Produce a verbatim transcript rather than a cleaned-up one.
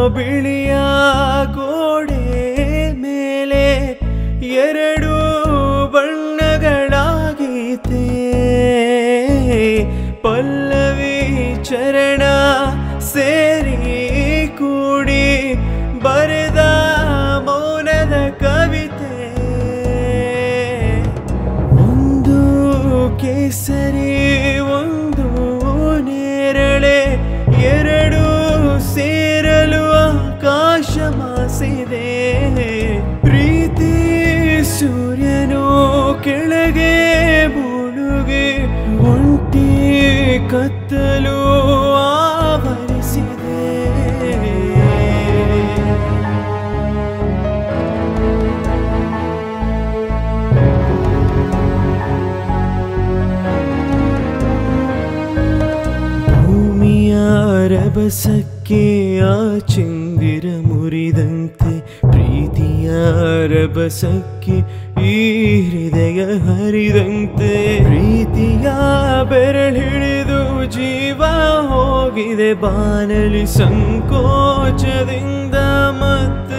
ಬಿಳಿಯ ಗೋಡೆ ಮೇಲೆ ಎರಡು ಬಣ್ಣಗಳಾಗೀತೆ ಪಲ್ಲವಿ ಚರಣ ಸೇರಿ ಕೂಡಿ ಬರೆದ ಮೌನದ ಕವಿತೆ ಒಂದು ಕೇಸರಿ ಒಂದು ನೇರಳೆ ಎರಡು ಸೇರಲು ಆಕಾಶ ಮಾಸಿದೆ ಪ್ರೀತಿ ಸೂರ್ಯನು ಕೆಳಗೆ ಮುಳುಗಿ ಒಂಟಿ ಕತ್ತಲು ಆವರಿಸಿದೆ ಭೂಮಿಯ ರಭಸಕ್ಕೆ ಆ ಚಂದಿರ ಮುರಿದಂತೆ ಪ್ರೀತಿಯ ರಭಸಕ್ಕೆ ಈ ಹೃದಯ ಹರಿದಂತೆ ಪ್ರೀತಿಯ ಬೆರಳಿಡಿದು ಜೀವ ಹೋಗಿದೆ ಬಾನಲಿ ಸಂಕೋಚದಿಂದ ಮತ್ತೆ